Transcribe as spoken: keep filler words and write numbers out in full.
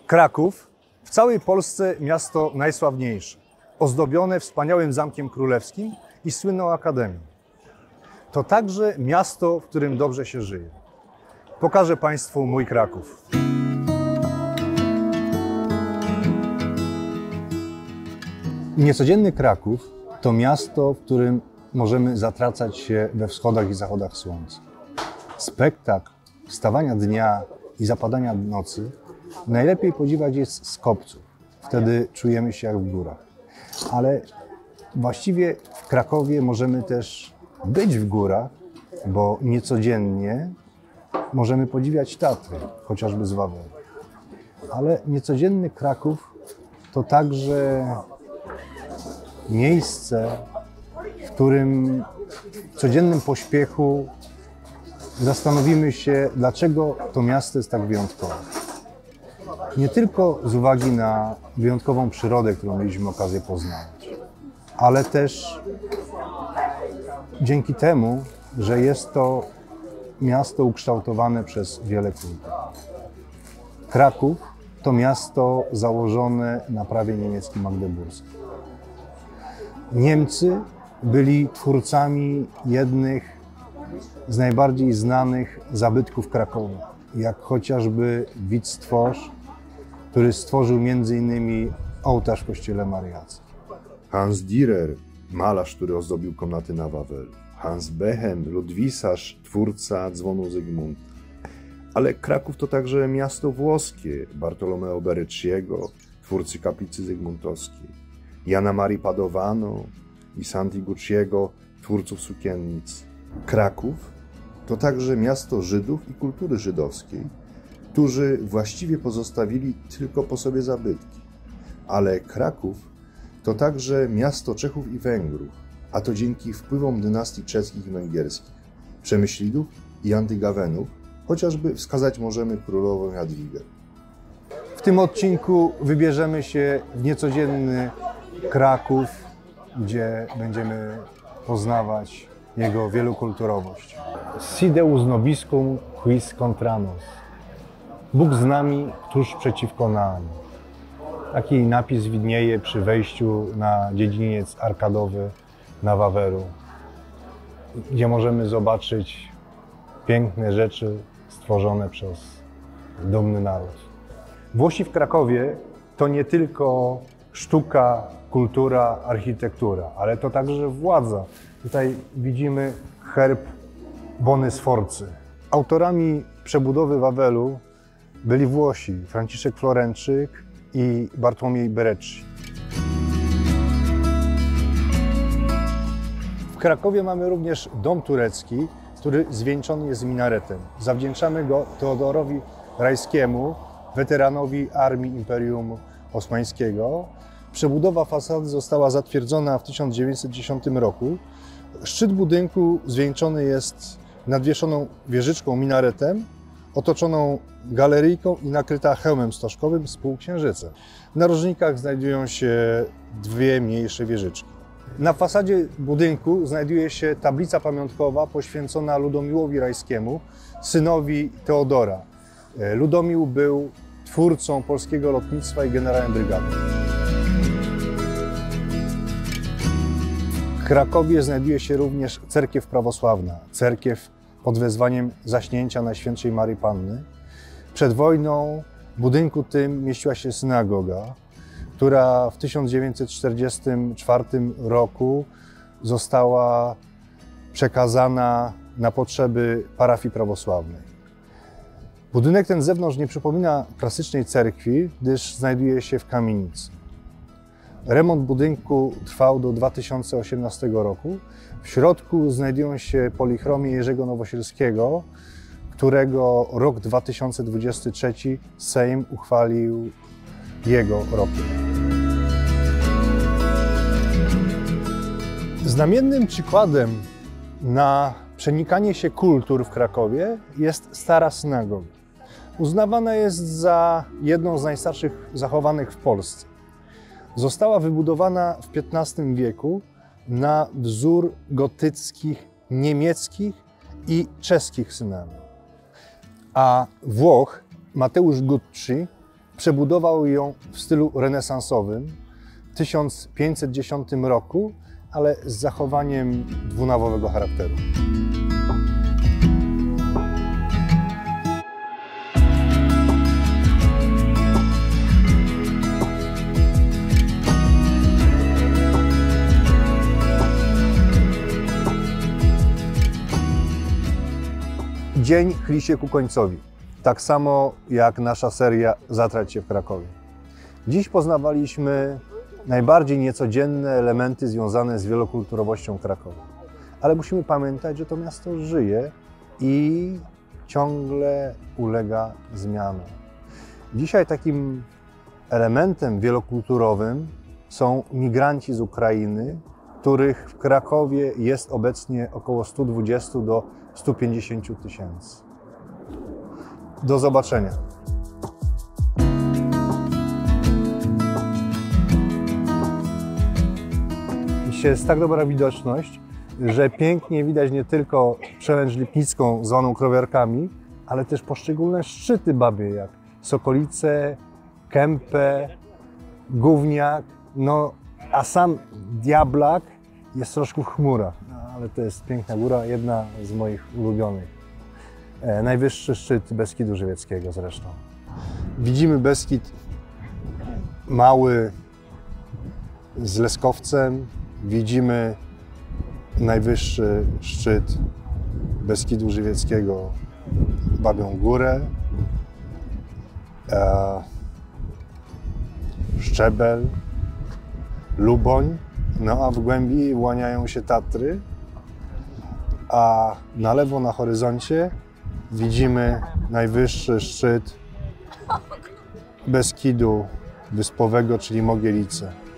Kraków, w całej Polsce miasto najsławniejsze, ozdobione wspaniałym Zamkiem Królewskim i słynną Akademią. To także miasto, w którym dobrze się żyje. Pokażę Państwu mój Kraków. Niecodzienny Kraków to miasto, w którym możemy zatracać się we wschodach i zachodach słońca. Spektakl wstawania dnia i zapadania nocy najlepiej podziwiać jest z kopców. Wtedy czujemy się jak w górach. Ale właściwie w Krakowie możemy też być w górach, bo niecodziennie możemy podziwiać Tatry, chociażby z Wawelu. Ale niecodzienny Kraków to także miejsce, w którym w codziennym pośpiechu zastanowimy się, dlaczego to miasto jest tak wyjątkowe. Nie tylko z uwagi na wyjątkową przyrodę, którą mieliśmy okazję poznawać, ale też dzięki temu, że jest to miasto ukształtowane przez wiele kultur. Kraków to miasto założone na prawie niemieckim magdeburskim. Niemcy byli twórcami jednych z najbardziej znanych zabytków Krakowa, jak chociażby Wittstwosz, który stworzył między innymi ołtarz w kościele Mariackim. Hans Dürer, malarz, który ozdobił komnaty na Wawelu. Hans Behem, ludwisarz, twórca dzwonu Zygmunta. Ale Kraków to także miasto włoskie, Bartolomeo Berecciego, twórcy kaplicy zygmuntowskiej. Jana Marii Padovano i Santi Gucciego, twórców sukiennic. Kraków to także miasto Żydów i kultury żydowskiej, którzy właściwie pozostawili tylko po sobie zabytki. Ale Kraków to także miasto Czechów i Węgrów, a to dzięki wpływom dynastii czeskich i węgierskich, Przemyślidów i Antygawenów, chociażby wskazać możemy królową Jadwigę. W tym odcinku wybierzemy się w niecodzienny Kraków, gdzie będziemy poznawać jego wielokulturowość. Si Deus nobiscum quis contra nos. Bóg z nami, któż przeciwko nam. Taki napis widnieje przy wejściu na dziedziniec arkadowy na Wawelu, gdzie możemy zobaczyć piękne rzeczy stworzone przez dumny naród. Włosi w Krakowie to nie tylko sztuka, kultura, architektura, ale to także władza. Tutaj widzimy herb Bony Sforcy. Autorami przebudowy Wawelu byli Włosi, Franciszek Florenczyk i Bartłomiej Berecci. W Krakowie mamy również dom turecki, który zwieńczony jest minaretem. Zawdzięczamy go Teodorowi Rajskiemu, weteranowi armii Imperium Osmańskiego. Przebudowa fasady została zatwierdzona w tysiąc dziewięćset dziesiątym roku. Szczyt budynku zwieńczony jest nadwieszoną wieżyczką minaretem, otoczoną galeryjką i nakryta hełmem stożkowym z półksiężycem. W narożnikach znajdują się dwie mniejsze wieżyczki. Na fasadzie budynku znajduje się tablica pamiątkowa poświęcona Ludomiłowi Rajskiemu, synowi Teodora. Ludomił był twórcą polskiego lotnictwa i generałem brygady. W Krakowie znajduje się również cerkiew prawosławna, cerkiew pod wezwaniem Zaśnięcia Najświętszej Maryi Panny. Przed wojną w budynku tym mieściła się synagoga, która w tysiąc dziewięćset czterdziestym czwartym roku została przekazana na potrzeby parafii prawosławnej. Budynek ten z zewnątrz nie przypomina klasycznej cerkwi, gdyż znajduje się w kamienicy. Remont budynku trwał do dwa tysiące osiemnastego roku. W środku znajdują się polichromie Jerzego Nowosielskiego, którego rok dwa tysiące dwudziesty trzeci Sejm uchwalił jego rokiem. Znamiennym przykładem na przenikanie się kultur w Krakowie jest Stara Synagoga. Uznawana jest za jedną z najstarszych zachowanych w Polsce. Została wybudowana w piętnastym wieku na wzór gotyckich, niemieckich i czeskich synagog. A Włoch Mateusz Gucci Przebudował ją w stylu renesansowym w tysiąc pięćset dziesiątym roku, ale z zachowaniem dwunawowego charakteru. Dzień chyli się ku końcowi, tak samo jak nasza seria Zatrać się w Krakowie. Dziś poznawaliśmy najbardziej niecodzienne elementy związane z wielokulturowością Krakowa. Ale musimy pamiętać, że to miasto żyje i ciągle ulega zmianom. Dzisiaj takim elementem wielokulturowym są migranci z Ukrainy, których w Krakowie jest obecnie około sto dwadzieścia do stu pięćdziesięciu tysięcy. Do zobaczenia. Dzisiaj jest tak dobra widoczność, że pięknie widać nie tylko przełęcz Lipnicką zwaną Krowiarkami, ale też poszczególne szczyty babie, jak Sokolice, Kępę, Gówniak, no a sam Diablak jest troszkę w chmurach, no, ale to jest piękna góra, jedna z moich ulubionych. E, najwyższy szczyt Beskidu Żywieckiego zresztą. Widzimy Beskid mały z Leskowcem, widzimy najwyższy szczyt Beskidu Żywieckiego, Babią Górę, e, Szczebel, Luboń, no a w głębi łaniają się Tatry, a na lewo na horyzoncie widzimy najwyższy szczyt Beskidu Wyspowego, czyli Mogielice.